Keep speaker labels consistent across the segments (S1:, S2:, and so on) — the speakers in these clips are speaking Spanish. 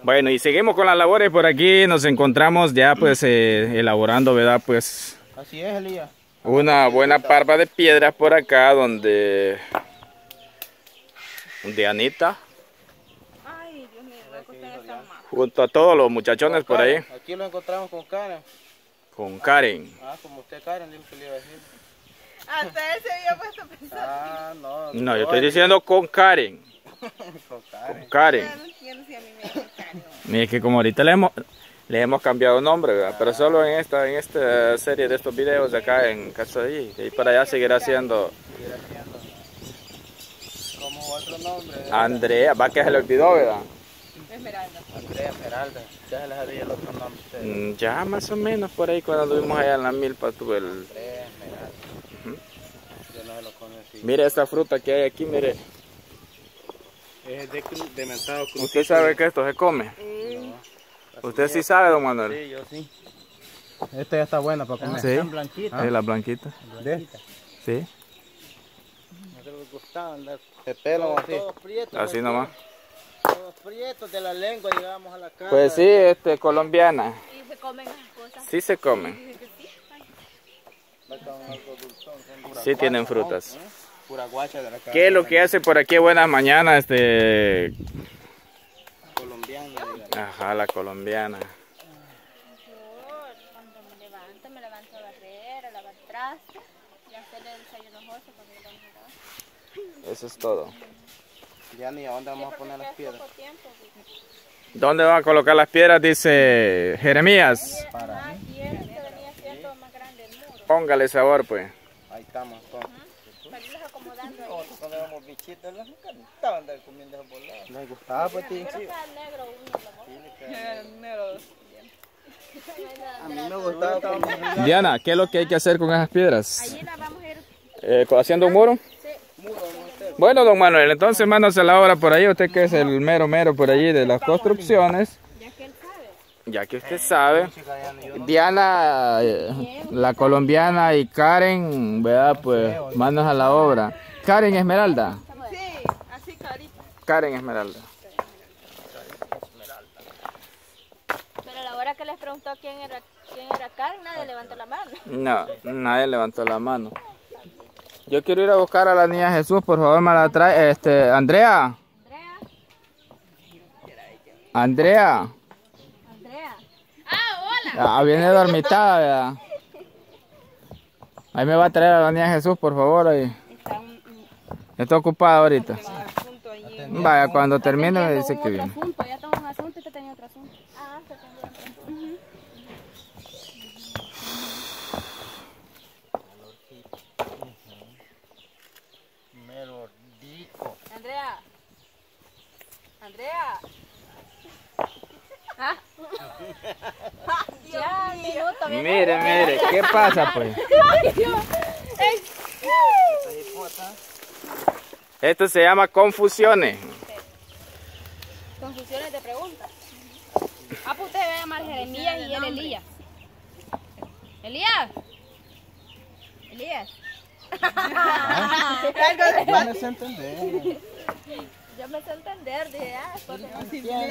S1: Bueno, y seguimos con las labores por aquí. Nos encontramos ya pues elaborando, ¿verdad? Pues
S2: así es, Elías.
S1: una buena parva de piedras por acá donde Anita,
S3: Ay, Dios mío, creo que ustedes están mal.
S1: junto a todos los muchachones por ahí,
S2: Aquí lo encontramos con Karen.
S1: con Karen.
S2: Ah, como usted Karen, dijo que le iba a decir.
S3: Hasta él se había puesto a pensar.
S2: Ah, no.
S1: No, yo estoy diciendo con Karen.
S2: Con Karen.
S1: Con Karen.
S3: Ya no entiendo si a mí me gustaron.
S1: Es que como ahorita le hemos cambiado nombre, ¿verdad? Pero solo en esta serie de estos videos de acá en casa de allí. De ahí para allá seguirá siendo
S2: Como otro nombre.
S1: Andrea. Va que se le olvidó, ¿verdad?
S3: Esmeralda.
S2: Andrea Esmeralda. Ya se les haría el otro nombre. a ustedes.
S1: Ya más o menos por ahí cuando estuvimos allá en la milpa tuve el...
S2: Andrea Esmeralda. Yo no se lo conocí.
S1: Mire esta fruta que hay aquí, mire.
S2: Es de mentado cruz.
S1: ¿Usted sabe que esto se come? ¿Usted sí sabe, don Manuel?
S2: Sí, yo sí. Esta ya está buena para comer.
S1: Sí.
S2: Están blanquitas.
S1: Sí, la blanquita.
S2: ¿De?
S1: Sí.
S2: No se les gustaba andar. Se pelan así. Todos prietos.
S1: Así nomás.
S2: Todos prietos de la lengua llegamos a la casa.
S1: Pues sí, colombiana.
S3: Y se comen esas cosas.
S1: Sí se comen.
S3: Dicen que sí. Ay,
S1: Sí tienen frutas.
S2: Pura guacha de la casa.
S1: ¿Qué es lo que hace por aquí? Buenas mañanas,
S2: Colombiana.
S1: Ajá, la colombiana.
S3: yo cuando me levanto a barrer, a lavar trastes y a hacerle el desayuno a José para que lo vamos a
S1: Eso es todo.
S2: Ya ni a dónde vamos a poner las piedras.
S3: poco tiempo.
S1: ¿Dónde van a colocar las piedras? Dice Jeremías.
S3: Ajá, y él que venía siendo más grande el muro.
S1: Póngale sabor, pues.
S2: Ahí estamos entonces.
S3: Para irlos acomodando ahí.
S2: Nosotros cuando éramos bichitos nos encantaban andar comiendo esos volados. ¿Les gustaba pues ti?
S3: Yo creo que era negro uno,
S2: A mí me gustaba comer.
S1: Diana, ¿qué es lo que hay que hacer con esas piedras?
S3: Allí la vamos a ir.
S1: ¿Haciendo un muro? Bueno, don Manuel, entonces mándase a la obra por ahí. Usted que es el mero por allí de las construcciones.
S3: Ya que él sabe.
S1: Ya que usted sabe. Diana, la colombiana y Karen, ¿verdad? Pues manos a la obra. Karen Esmeralda.
S3: Sí, así clarito.
S1: Karen Esmeralda.
S3: Pero a la hora que les preguntó quién era Karen, nadie levantó la mano.
S1: No, nadie levantó la mano. Yo quiero ir a buscar a la niña Jesús, por favor me la trae. Andrea. Andrea.
S3: Andrea. Ah, hola.
S1: Viene dormitada, ¿verdad? Ahí me va a traer a la niña Jesús, por favor. Ahí. Está ocupada ahorita.
S3: Asunto allí.
S1: Vaya, cuando termine me dice que viene.
S3: Asunto, ya tengo un asunto y te tenía otro asunto. Ah, te tengo otro asunto.
S2: Mero rico.
S3: Andrea. Andrea. ¿Ah? Ya, minuto.
S1: Mire, ¿qué pasa pues? Esto se llama confusiones.
S3: Confusiones de preguntas. Ah, pues usted debe llamar Jeremías y él Elías. Elías. Elías.
S2: Yo me sé entender.
S3: Yo me sé entender, dije, porque no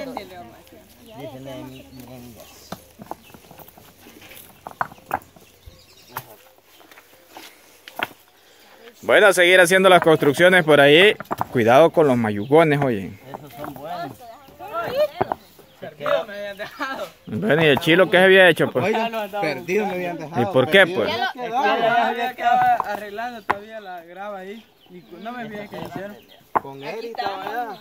S1: Bueno, a seguir haciendo las construcciones por ahí. Cuidado con los mayugones, oye.
S2: Esos son buenos.
S4: Perdido me habían dejado.
S1: Bueno, ¿y el chilo qué se había hecho pues?
S2: Perdido me habían dejado.
S1: ¿Y por qué pues?
S4: Había quedado arreglando todavía la grava ahí. Y no me olvidé que hicieron.
S2: Con él estaba allá.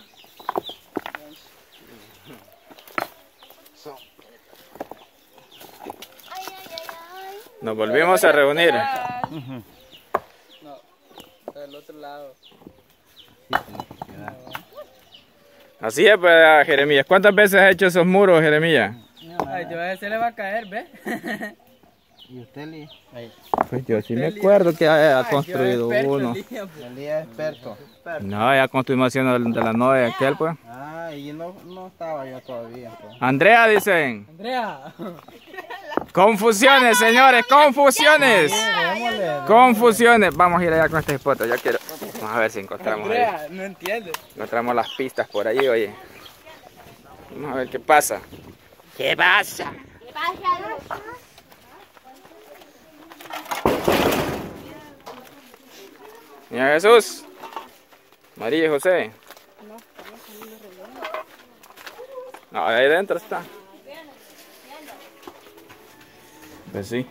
S1: Nos volvimos a reunir.
S4: No, del otro lado.
S1: Así es, pues, Jeremías. ¿Cuántas veces has hecho esos muros, Jeremías?
S4: Ay, te va a decir, le va a caer, ¿ves?
S2: ¿Y usted, Lee?
S1: Pues yo sí me acuerdo que ha construido uno.
S2: Elías es experto.
S1: No, ya construimos haciendo de la novia de aquel, pues.
S2: Ah, y no estaba yo todavía. Pues.
S1: Andrea, dicen.
S4: Andrea.
S1: Confusiones, señores, confusiones. Confusiones. Vamos a ir allá con este spot. Yo quiero. Vamos a ver si encontramos ahí.
S4: Andrea, no entiendes.
S1: Encontramos las pistas por allí, oye. Vamos a ver qué pasa. ¿Qué pasa?
S3: ¿Qué pasa?
S1: Niña Jesús. María y José. No, ahí dentro está. Pues sí.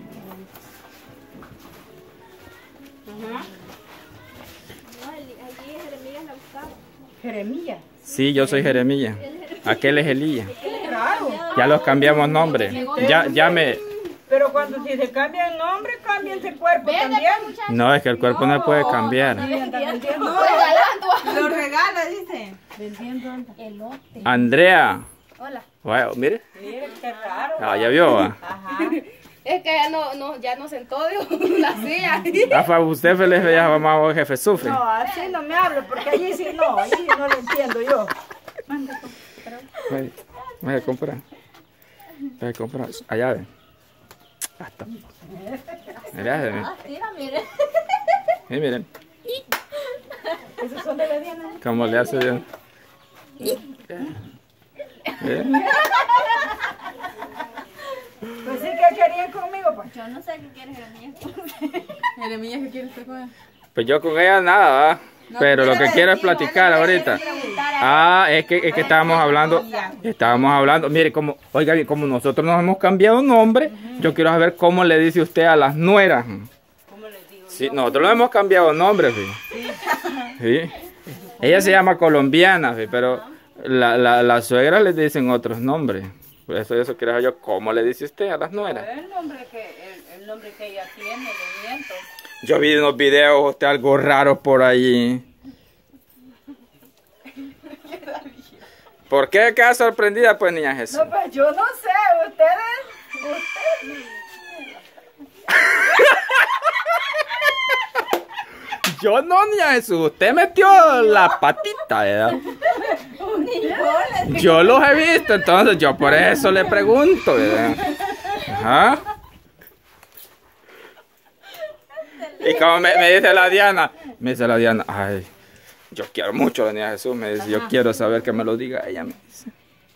S5: Jeremías.
S1: Sí, yo soy Jeremías. Aquel es Elías.
S5: Claro.
S1: Ya los cambiamos nombre. Ya me...
S5: Pero cuando si se cambia el nombre, cambia ese cuerpo también.
S1: No, es que el cuerpo no puede cambiar.
S4: Lo regala, dice.
S3: Elote.
S1: Andrea.
S3: Hola.
S1: Wow, mire.
S5: Mire, qué raro.
S1: Ah, ya vio. ¿Va?
S5: Ajá.
S3: Es que ya no sentó de la silla.
S1: Usted feliz le llama jefe sufre.
S5: No, así no me hable, porque allí sí no lo entiendo yo.
S1: Voy a comprar. Allá ve. Hasta. Mira,
S3: Mire.
S1: miren.
S5: Esos son de la Diana.
S1: ¿Cómo le hace bien?
S5: Pues sí que querían conmigo, pues.
S3: Yo no sé qué quiere Jeremías.
S4: Jeremías, ¿qué quieres usted con él?
S1: Pues yo con ella nada, ¿va? Pero lo que quiero es platicar ahorita. Ah, es que estábamos hablando. Mire, oiga bien, como nosotros nos hemos cambiado nombre, yo quiero saber cómo le dice usted a las nueras.
S5: ¿Cómo les digo?
S1: Sí, nosotros no hemos cambiado nombre, sí. Ella se llama colombiana, sí, pero las suegras les dicen otros nombres. Por eso quiero saber yo cómo le dice usted a las nueras.
S5: El nombre que ella tiene, le miento.
S1: Yo vi unos videos, usted algo raro por allí. ¿Por qué queda sorprendida, pues, niña Jesús?
S5: No, pues yo no sé, ustedes.
S1: Yo no, niña Jesús, usted metió la patita, ¿verdad? Yo los he visto, entonces yo por eso le pregunto, ¿verdad? Ajá. Y como me dice la Diana, ay, yo quiero mucho a la niña Jesús, me dice, yo quiero saber que me lo diga ella, me dice.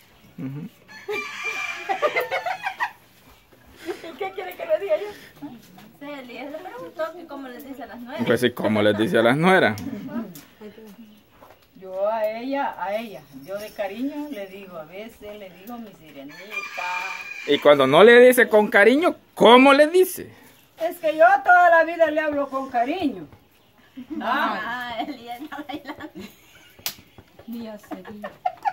S5: ¿Y qué quiere que le diga yo?
S3: Elías le preguntó que cómo les dice a las nuevas.
S1: Pues sí, ¿cómo les dice a las nueras?
S5: Yo a ella, yo de cariño le digo, a veces le digo mi sirenita.
S1: Y cuando no le dice con cariño, ¿cómo le dice?
S5: Es que yo toda la vida le hablo con cariño.
S3: Elías está bailando.
S5: Mía sería.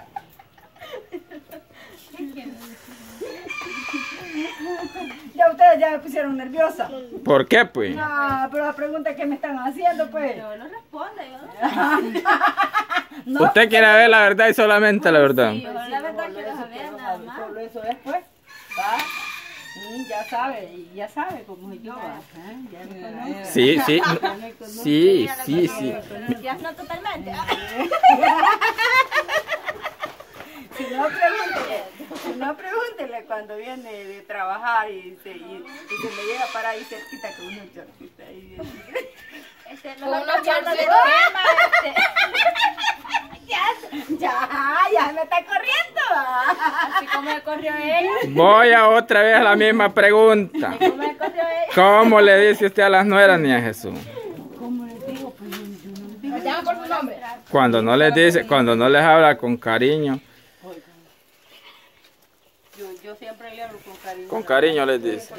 S5: Ya ustedes ya me pusieron nerviosa.
S1: ¿Por qué, pues?
S5: Ah, pero la pregunta que me están haciendo, pues.
S3: Yo no respondo, yo no.
S5: No,
S1: Usted quiere ver la verdad y solamente la verdad.
S3: Yo la verdad quiero saber nada más.
S5: solo eso después. ¿Va? Ya sabe cómo es yo. ¿Va? Ya me conoce.
S1: Sí.
S5: Ya me conoce.
S1: Sí.
S3: Ya no totalmente.
S5: Si no, pregúntele cuando viene de trabajar y se me llega para ahí cerquita con unos chorcitos ahí.
S3: Con unos chorcitos.
S5: Ya me está corriendo.
S3: Así como me corrió ella.
S1: Voy a otra vez a la misma pregunta.
S3: Como me corrió ella.
S1: ¿Cómo le dice usted a las nueras, niña Jesús?
S5: ¿Cómo les digo? Pues yo no les digo.
S3: Me llama por su nombre.
S1: Cuando no les dice, cuando no les habla con cariño.
S5: Yo siempre le hablo con cariño.
S1: Con cariño les dice.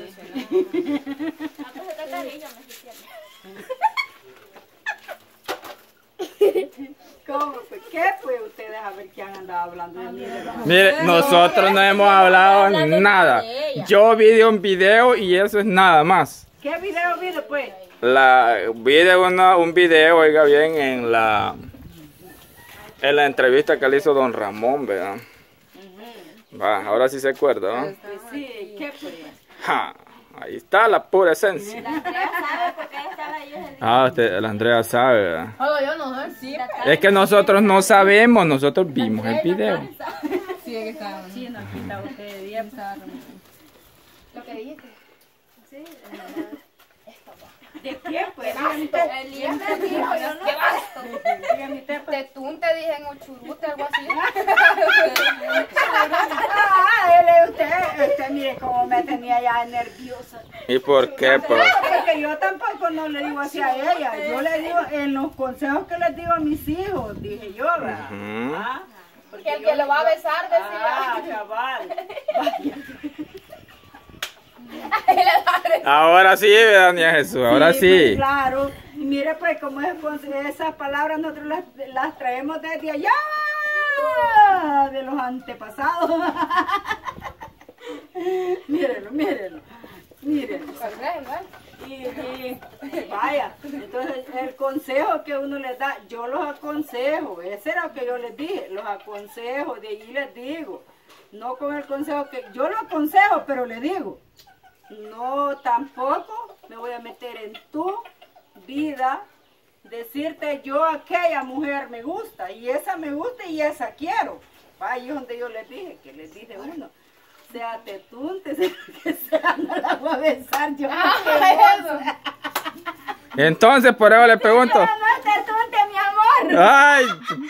S5: ¿Cómo? Pues, ¿qué fue ustedes a ver que han andado hablando de mí?
S1: Mire, nosotros no hemos hablado nada. Yo vi de un video y eso es nada más.
S5: ¿Qué video vi después?
S1: Vi de un video, oiga bien, en la entrevista que le hizo don Ramón, ¿verdad? Va, ahora sí se acuerda, ¿no?
S5: Pues sí, ¿qué fue?
S1: Ja, ahí está la pura esencia.
S3: La Andrea sabe porque ella estaba ahí.
S1: La Andrea sabe, ¿verdad?
S3: Yo no sé. Sí,
S1: Es que nosotros no sabemos, nosotros vimos el video.
S4: Sí, que estaba.
S5: Sí, no, aquí está usted bien.
S3: Lo que dijiste. Sí.
S5: ¿De qué fue?
S3: Elías me dijo, yo no sé.
S5: Dígame usted, pues.
S3: Tetún te dije en Uchurute, algo así.
S5: ya nerviosa.
S1: ¿Y por qué? Pues?
S5: Porque yo tampoco no le digo así a ella. Yo le digo en los consejos que les digo a mis hijos, dije yo, ¿verdad? ¿Ah?
S3: Que el que lo va a besar, decía.
S5: Cabal.
S1: Ahora sí, doña Jesús, ahora sí.
S5: Pues, claro. Y mire, pues, como esas palabras nosotros las traemos desde allá, de los antepasados. Mírenlo. Y vaya, entonces el consejo que uno les da, yo los aconsejo, ese era lo que yo les dije, los aconsejo, de ahí les digo, no con el consejo que yo lo aconsejo, pero le digo, no tampoco me voy a meter en tu vida, decirte yo aquella mujer me gusta, y esa me gusta y esa quiero, ahí es donde yo les dije, que les dije uno. Sea tetunte, sea que sea, no la voy a besar yo.
S1: Entonces, por eso le pregunto.
S5: No es tetunte, mi amor.
S1: Ay.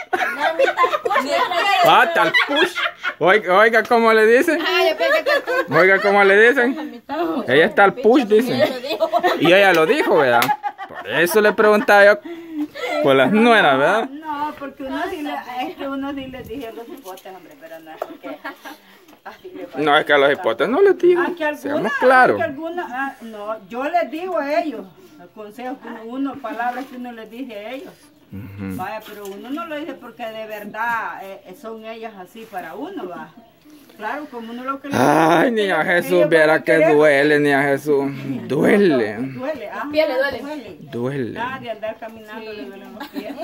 S1: Tal push. Oiga, ¿cómo le dicen? Oiga, ¿cómo le dicen? Ella está al push, dicen. Y ella lo dijo, ¿verdad? Por eso le preguntaba yo por las nueras, ¿verdad?
S5: No, porque uno sí les dije a los hipotes, hombre, pero no es porque...
S1: No, es que a los hipotes no les digo, seamos claros.
S5: No, yo les digo a ellos, el consejo que uno, palabras que uno les dice a ellos. Vaya, pero uno no lo dice porque de verdad son ellas así para uno, va. Claro, como uno lo que le dice.
S1: Ay, niña Jesús, viera que duele, niña Jesús. Duele.
S5: Duele,
S3: Los pies le duele.
S1: Duele.
S5: Nada de andar caminando le duelen los pies.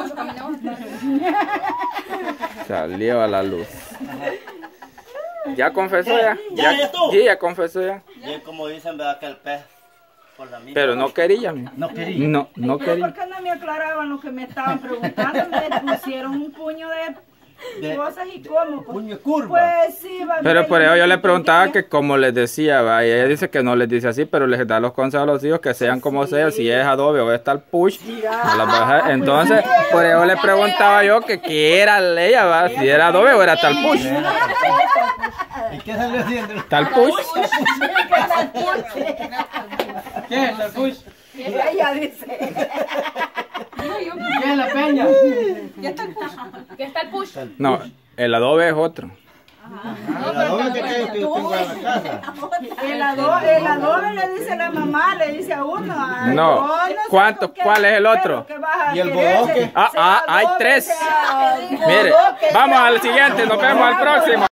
S1: Salió a la luz. ¿Ya confesó ya?
S2: ¿Ya tú?
S1: Sí, ya confesó ya.
S2: Y como dicen, ¿verdad? Que el pez por la misma.
S1: Pero no quería.
S2: No quería.
S1: No quería.
S5: ¿Por qué no me aclaraban lo que me estaban preguntando? Me pusieron un puño de cosas y cómo.
S2: Puño de curva.
S5: Pues sí, va.
S1: Pero por eso yo le preguntaba que cómo les decía, va, y ella dice que no les dice así, pero les da los consejos a los hijos que sean como sea, si es adobe o es tal push, no las baja. Entonces, por eso le preguntaba yo que qué era ella, va, si era adobe o era tal push.
S2: ¿Y qué salió haciendo?
S1: Tal push.
S4: ¿Qué es el push?
S5: Ella dice.
S4: ¿Qué es la peña?
S3: ¿Qué está el push?
S1: No, el adobe es otro.
S2: El adobe que yo tengo en la casa.
S5: El adobe le dice a la mamá, le dice a uno. Ay,
S1: No.
S5: yo sé
S1: ¿Cuánto?
S5: por qué,
S1: ¿Cuál es el otro?
S5: pero que vas a
S2: ¿Y el
S5: querer,
S2: bodoque?
S5: sea
S1: Hay
S5: adobe,
S1: 3.
S5: sea
S1: Mire,
S5: bodoque,
S1: vamos
S5: sea-
S1: al siguiente, nos vemos al próximo.